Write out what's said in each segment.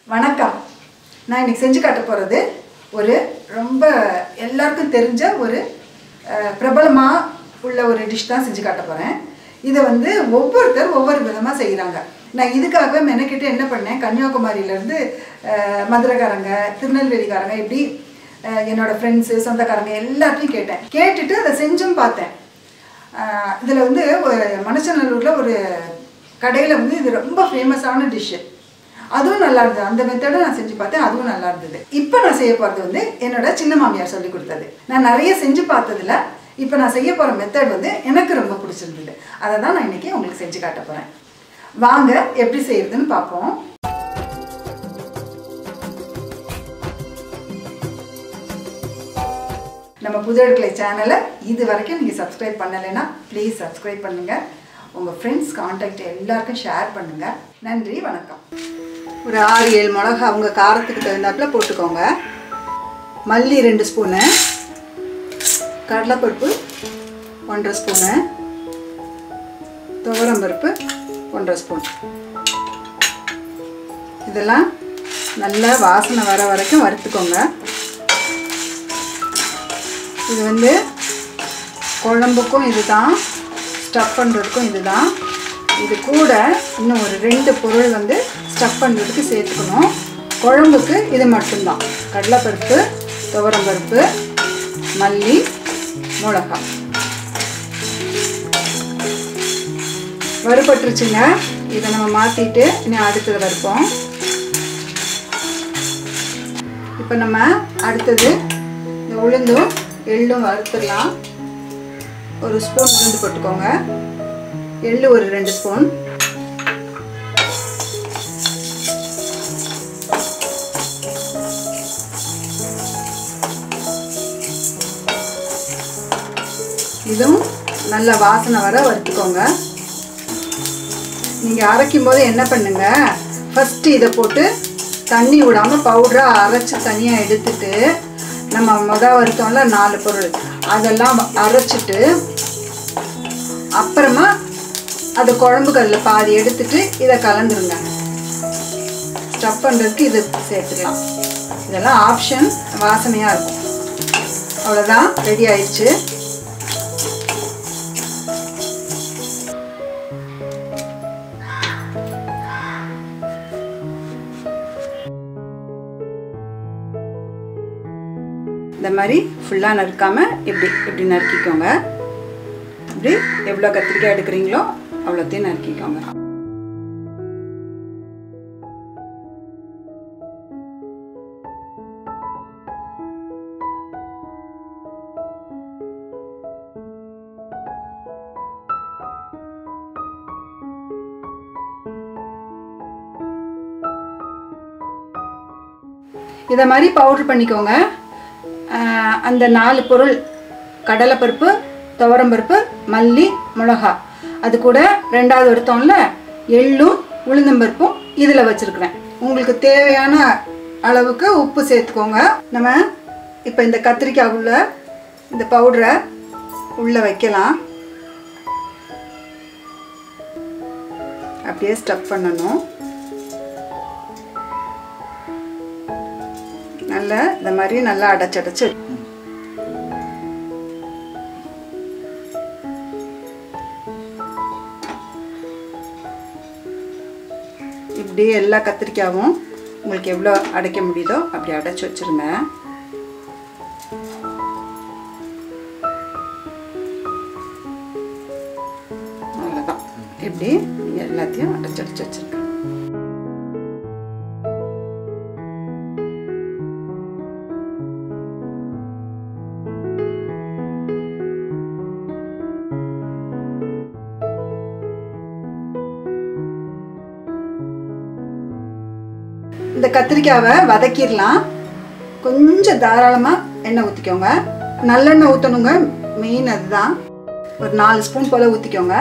வணக்கம். நான் இன்னைக்கு செஞ்சு காட்ட போகிறது ஒரு ரொம்ப எல்லாருக்கும் தெரிஞ்ச ஒரு பிரபலமாக உள்ள ஒரு டிஷ் தான் செஞ்சு காட்ட போகிறேன். இதை ஒவ்வொருத்தர் ஒவ்வொரு விதமாக செய்கிறாங்க. நான் இதுக்காகவே மெனக்கிட்டு என்ன பண்ணேன், கன்னியாகுமரியிலேருந்து மதுரைக்காரங்க, திருநெல்வேலிக்காரங்க, இப்படி என்னோடய ஃப்ரெண்ட்ஸு, சொந்தக்காரங்க எல்லாத்தையும் கேட்டுட்டு அதை செஞ்சும் பார்த்தேன். இதில் ஒரு மணச்சநல்லூரில் ஒரு கடையில் இது ரொம்ப ஃபேமஸான டிஷ்ஷு. அதுவும் நல்லா இருந்தது. அந்த மெத்தடை நான் செஞ்சு பார்த்தேன், அதுவும் நல்லா இருந்தது. இப்போ நான் செய்ய போகிறது என்னோட சின்ன மாமியார் சொல்லி கொடுத்தது. நான் நிறைய செஞ்சு பார்த்ததில்ல, இப்போ நான் செய்ய போகிற மெத்தட் எனக்கு ரொம்ப பிடிச்சிருந்தது. அதை தான் நான் இன்றைக்கி உங்களுக்கு செஞ்சு காட்ட போகிறேன். வாங்க எப்படி செய்யறதுன்னு பார்ப்போம். நம்ம புது அடுக்களை சேனலை இது வரைக்கும் நீங்கள் சப்ஸ்கிரைப் பண்ணலைன்னா ப்ளீஸ் சப்ஸ்கிரைப் பண்ணுங்கள். உங்கள் ஃப்ரெண்ட்ஸ் கான்டாக்ட் எல்லாருக்கும் ஷேர் பண்ணுங்கள். நன்றி, வணக்கம். ஒரு 6-7 மிளகா அவங்க காரத்துக்கு தகுந்தாப்பில் போட்டுக்கோங்க. மல்லி 2 ஸ்பூனு, கடலைப்பருப்பு 1.5 ஸ்பூனு, துவரம்பருப்பு 1.5 ஸ்பூன். இதெல்லாம் நல்லா வாசனை வர வரைக்கும் வறுத்துக்கோங்க. இது குழம்புக்கும் இதுதான், ஸ்டஃப் பண்ணுறதுக்கும் இதுதான். இது கூட இன்னும் ஒரு 2 பொருள் ஸ்டஃப் பண்ணுறதுக்கு சேர்த்துக்கணும். குழம்புக்கு இது மட்டும்தான்: கடலைப்பருப்பு, துவரம்பருப்பு, மல்லி, மிளகாய். வறுபட்டுருச்சுங்க. இதை நம்ம மாற்றிட்டு இன்னும் அடுத்தது வறுப்போம். இப்போ நம்ம அடுத்தது இந்த உளுந்தும் எள்ளும் வறுத்துடலாம். ஒரு ஸ்பூன் உளுந்து போட்டுக்கோங்க. எள்ளு ஒரு 2 ஸ்பூன். இதுவும் நல்ல வாசனை வர வறுத்துக்கோங்க. நீங்கள் அரைக்கும் போது என்ன பண்ணுங்க, ஃபஸ்ட்டு இதை போட்டு தண்ணி விடாமல் பவுடராக அரைச்சி தனியாக எடுத்துட்டு, நம்ம வறுத்தோம்ல 4 பொருள், அதெல்லாம் அரைச்சிட்டு அப்புறமா அது குழம்புகளில் பாதி எடுத்துட்டு இதை கலந்துருங்க. ஸ்டஃப் பண்ணுறதுக்கு இது சேர்த்துக்கலாம். இதெல்லாம் ஆப்ஷன், வாசனையாக இருக்கும். அவ்வளோதான், ரெடி ஆயிடுச்சு. இந்த மாதிரி ஃபுல்லாக நறுக்காமல் இப்படி நறுக்கிக்கோங்க. இப்படி எவ்வளோ கத்திரிக்காய் எடுக்கிறீங்களோ அவ்வளோத்தையும் நறுக்கிக்கோங்க. இதை மாதிரி பவுடர் பண்ணிக்கோங்க. அந்த 4 பொருள், கடலைப்பருப்பு, துவரம்பருப்பு, மல்லி, மிளகாய், அது கூட 2வது எடுத்தோம்ல எள்ளும் உளுந்தம்பருப்பும் இதில் வச்சுருக்கிறேன். உங்களுக்கு தேவையான அளவுக்கு உப்பு சேர்த்துக்கோங்க. நம்ம இப்போ இந்த கத்திரிக்காய் உள்ள இந்த பவுடரை உள்ளே வைக்கலாம். அப்படியே ஸ்டஃப் பண்ணணும். நல்லா இந்த மாதிரி நல்லா அடைச்சு இப்படி எல்லா கத்திரிக்காயும் உங்களுக்கு எவ்வளோ அடைக்க முடியுதோ அப்படி அடைச்சி வச்சுருங்க. அவ்வளோதான். இப்படி எல்லாத்தையும் அடைச்சி வச்சுருங்க. இந்த கத்திரிக்காவை வதக்கிடலாம். கொஞ்சம் தாராளமாக எண்ணெய் ஊற்றிக்கோங்க. நல்லெண்ணெய் ஊற்றணுங்க, மெயின் அதுதான். ஒரு 4 ஸ்பூன் போல் ஊற்றிக்கோங்க.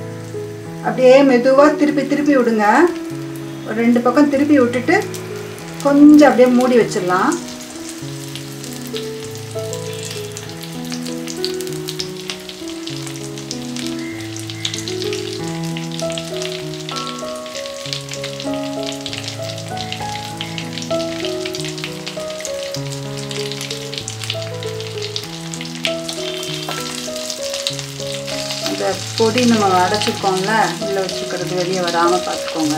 அப்படியே மெதுவாக திருப்பி விடுங்க. ஒரு 2 பக்கம் திருப்பி விட்டுட்டு கொஞ்சம் அப்படியே மூடி வச்சிடலாம். இந்த பொடி நம்ம அடைச்சிருக்கோம்ல, உள்ளே வச்சுக்கிறது வெளியே வராமல் பார்த்துக்கோங்க.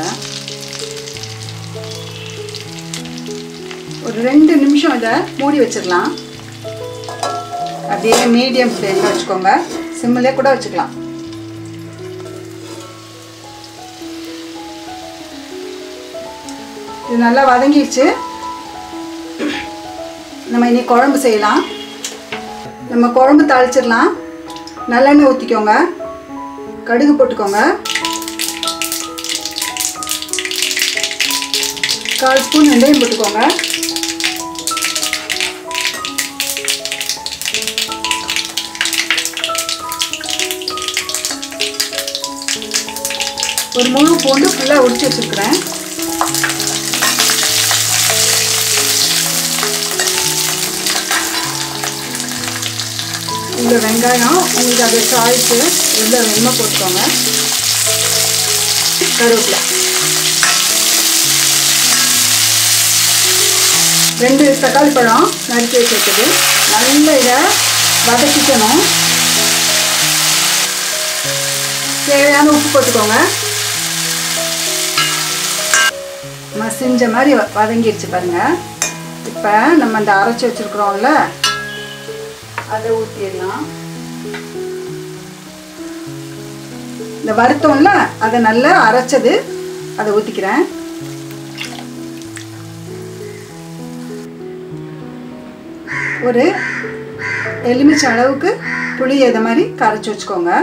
ஒரு 2 நிமிஷம் இதை மூடி வச்சிடலாம். அப்படியே மீடியம் ஃப்ளேமில் வச்சுக்கோங்க, சிம்மிலே கூட வச்சுக்கலாம். இது நல்லா வதங்கிடுச்சு. நம்ம இனி குழம்பு செய்யலாம். நம்ம குழம்பு தாளிச்சிடலாம். நல்லெண்ணெய் ஊற்றிக்கோங்க, கடுகு போட்டுக்கோங்க, 1/4 ஸ்பூன் வெந்தயம் போட்டுக்கோங்க, ஒரு முழு பூண்டு ஃபுல்லாக உரிச்சு வச்சுருக்கிறேன். இந்த வெங்காயம் உங்களுக்கு அது சாய்ஸு எவ்வளோ வேணுமோ போட்டுக்கோங்க. கருவேப்பிலை, 2 தக்காளி பழம் நறுக்கி வச்சுருக்குது. நல்ல இதை வதக்கிக்கணும். தேவையான உப்பு போட்டுக்கோங்க. நம்ம செஞ்ச மாதிரி வதங்கிடுச்சு பாருங்கள். இப்போ நம்ம அந்த அரைச்சி வச்சுருக்குறோம்ல, அதை ஊற்றிடலாம். இந்த வறுத்தோம்ல, அதை நல்லா அரைச்சது அதை ஊற்றிக்கிறேன். ஒரு எலுமிச்சை அளவுக்கு புளி இதை மாதிரி கரைச்சி வச்சுக்கோங்க.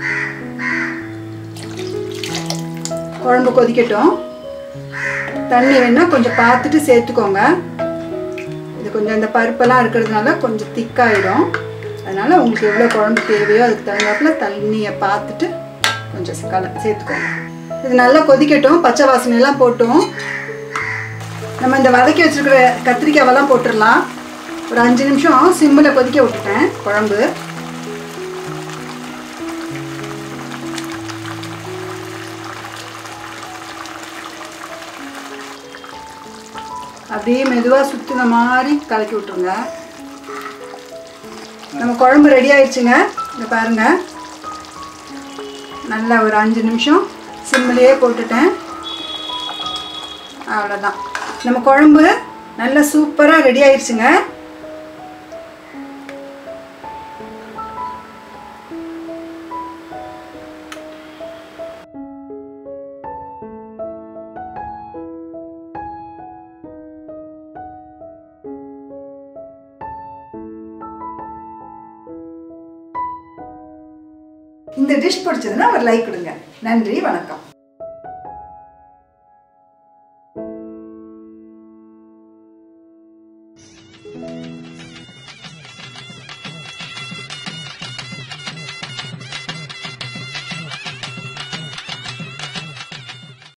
குழம்பு கொதிக்கட்டும். தண்ணி வேணால் கொஞ்சம் பார்த்துட்டு சேர்த்துக்கோங்க. இது கொஞ்சம் இந்த பருப்பெல்லாம் இருக்கிறதுனால கொஞ்சம் திக்காயிடும். அதனால் உங்களுக்கு எவ்வளோ குழம்பு தேவையோ அதுக்கு தகுந்தாப்புல தண்ணியை பார்த்துட்டு கொஞ்சம் சேர்த்துக்கோங்க. இது நல்லா கொதிக்கட்டும். பச்சை வாசனையெல்லாம் போட்டும். நம்ம இந்த வதக்கி வச்சுருக்கிற கத்திரிக்காவெல்லாம் போட்டுடலாம். ஒரு 5 நிமிஷம் சிம்மில் கொதிக்க விட்டுட்டேன் குழம்பு. அப்படியே மெதுவாக சுற்றின மாதிரி கலக்கி விட்டுருங்க. நம்ம குழம்பு ரெடி ஆயிடுச்சுங்க. இதை பாருங்கள், நல்லா ஒரு 5 நிமிஷம் சிம்மிலேயே போட்டுட்டேன். அவ்வளோதான், நம்ம குழம்பு நல்லா சூப்பராக ரெடி ஆயிடுச்சுங்க. இந்த டிஷ் பிடிச்சதுன்னா ஒரு லைக் கொடுங்க. நன்றி, வணக்கம்.